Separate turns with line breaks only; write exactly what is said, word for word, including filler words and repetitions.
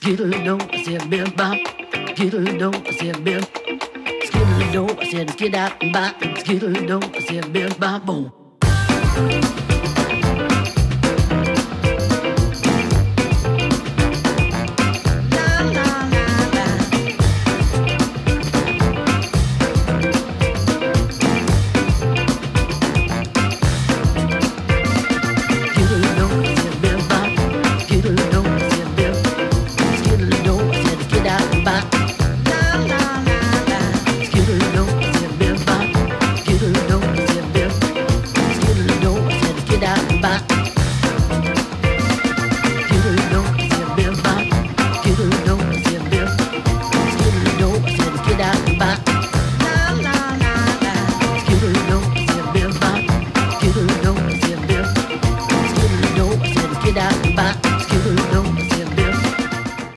Skiddle-doo, I said bim bop. Skiddle-doo, I said bim. Skiddle-doo, I said skid out and bop. Skiddle-doo, I said bim bop boom.